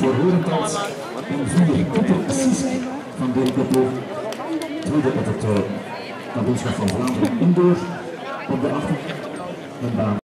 voor Horentals en 4 Pieter Sisk van Dirk de Ploeg. Tweede op het kampioenschap van Vlaanderen indoor op de 8e baan.